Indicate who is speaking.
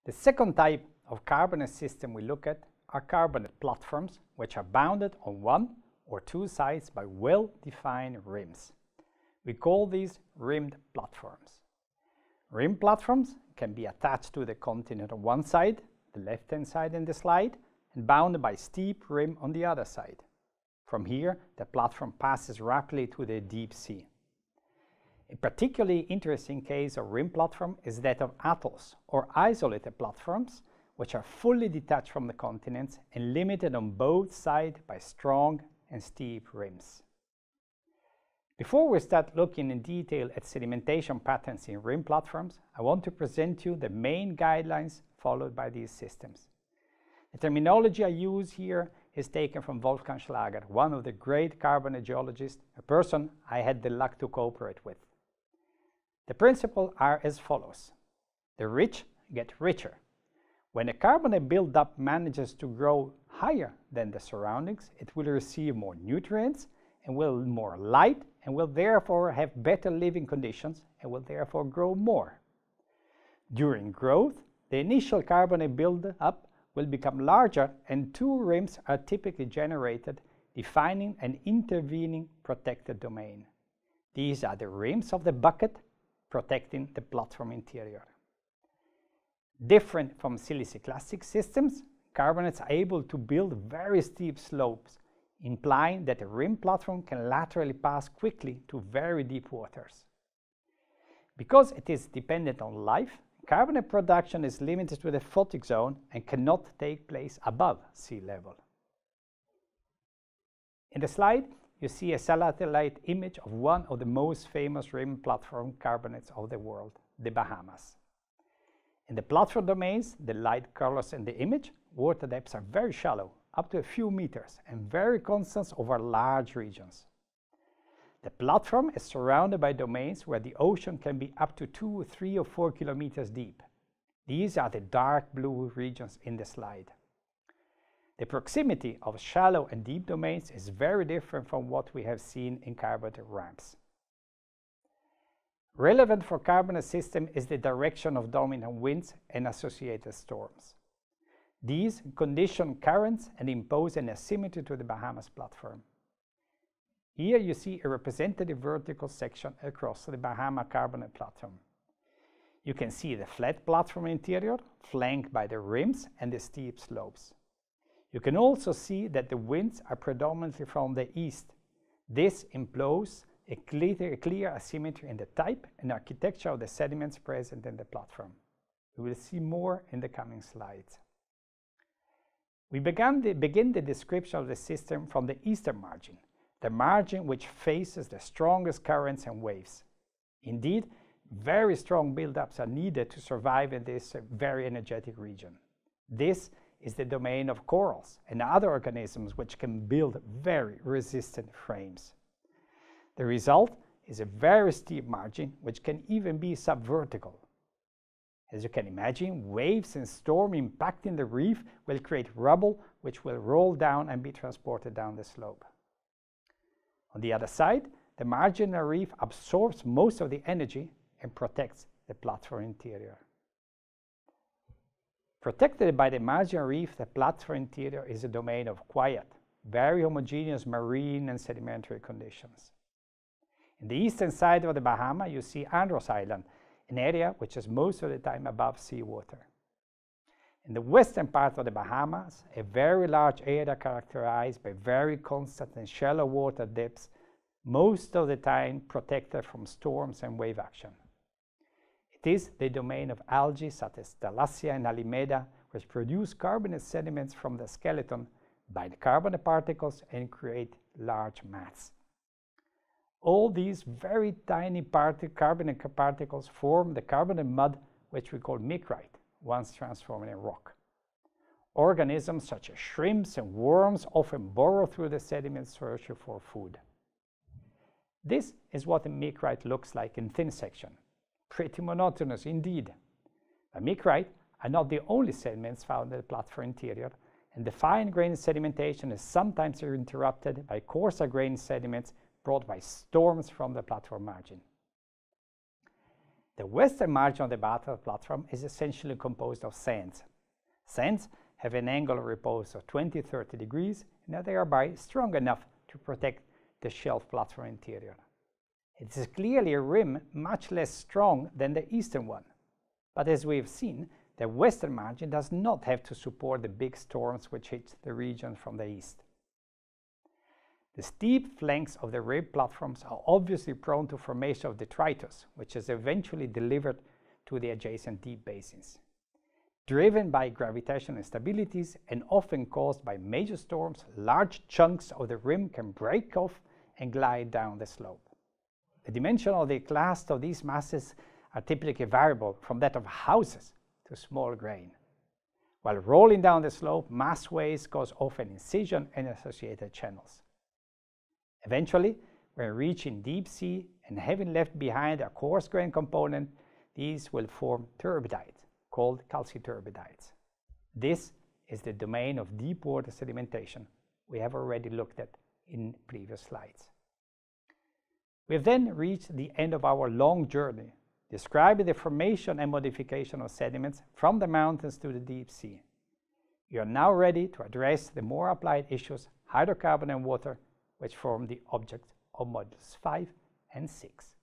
Speaker 1: The second type of carbonate system we look at are carbonate platforms, which are bounded on one or two sides by well-defined rims. We call these rimmed platforms. Rim platforms can be attached to the continent on one side, the left-hand side in the slide, and bounded by steep rim on the other side. From here, the platform passes rapidly to the deep sea. A particularly interesting case of rim platform is that of atolls or isolated platforms, which are fully detached from the continents and limited on both sides by strong and steep rims. Before we start looking in detail at sedimentation patterns in rim platforms, I want to present you the main guidelines followed by these systems. The terminology I use here is taken from Wolfgang Schlager, one of the great carbonate geologists, a person I had the luck to cooperate with. The principles are as follows. The rich get richer. When a carbonate buildup manages to grow higher than the surroundings, it will receive more nutrients and will more light and will therefore have better living conditions and will therefore grow more. During growth, the initial carbonate buildup will become larger and two rims are typically generated, defining an intervening protected domain. These are the rims of the bucket protecting the platform interior. Different from siliciclastic systems, carbonates are able to build very steep slopes, implying that a rim platform can laterally pass quickly to very deep waters. Because it is dependent on life, carbonate production is limited to the photic zone and cannot take place above sea level. In the slide, you see a satellite image of one of the most famous rim platform carbonates of the world, the Bahamas. In the platform domains, the light colors in the image, water depths are very shallow, up to a few meters, and very constant over large regions. The platform is surrounded by domains where the ocean can be up to 2, 3 or 4 kilometers deep. These are the dark blue regions in the slide. The proximity of shallow and deep domains is very different from what we have seen in carbonate ramps. Relevant for carbonate system is the direction of dominant winds and associated storms. These condition currents and impose an asymmetry to the Bahamas platform. Here you see a representative vertical section across the Bahama carbonate platform. You can see the flat platform interior flanked by the rims and the steep slopes. You can also see that the winds are predominantly from the east. This implies a clear asymmetry in the type and architecture of the sediments present in the platform. We will see more in the coming slides. We begin the description of the system from the eastern margin, the margin which faces the strongest currents and waves. Indeed, very strong buildups are needed to survive in this very energetic region. This is the domain of corals and other organisms which can build very resistant frames. The result is a very steep margin which can even be subvertical. As you can imagine, waves and storm impacting the reef will create rubble which will roll down and be transported down the slope. On the other side, the marginal reef absorbs most of the energy and protects the platform interior. Protected by the marginal reef, the platform interior is a domain of quiet, very homogeneous marine and sedimentary conditions. In the eastern side of the Bahama, you see Andros Island, an area which is most of the time above seawater. In the western part of the Bahamas, a very large area characterized by very constant and shallow water depths, most of the time protected from storms and wave action. It is the domain of algae such as Thalassia and Alimeda, which produce carbonate sediments from the skeleton, bind carbonate particles and create large mats. All these very tiny carbonate particles form the carbonate mud, which we call micrite, once transformed in rock. Organisms such as shrimps and worms often burrow through the sediments searching for food. This is what a micrite looks like in thin section. Pretty monotonous indeed. But micrite are not the only sediments found in the platform interior, and the fine-grained sedimentation is sometimes interrupted by coarser-grained sediments brought by storms from the platform margin. The western margin of the bathtub platform is essentially composed of sands. Sands have an angle of repose of 20-30 degrees and are thereby strong enough to protect the shelf platform interior. It is clearly a rim much less strong than the eastern one, but as we have seen, the western margin does not have to support the big storms which hit the region from the east. The steep flanks of the rim platforms are obviously prone to formation of detritus, which is eventually delivered to the adjacent deep basins. Driven by gravitational instabilities and often caused by major storms, large chunks of the rim can break off and glide down the slope. The dimension of the clast of these masses are typically variable from that of houses to small grain. While rolling down the slope, mass waves cause often incision and associated channels. Eventually, when reaching deep sea and having left behind a coarse grain component, these will form turbidites, called calciturbidites. This is the domain of deep water sedimentation we have already looked at in previous slides. We have then reached the end of our long journey, describing the formation and modification of sediments from the mountains to the deep sea. We are now ready to address the more applied issues, hydrocarbon and water, which form the object of modules 5 and 6.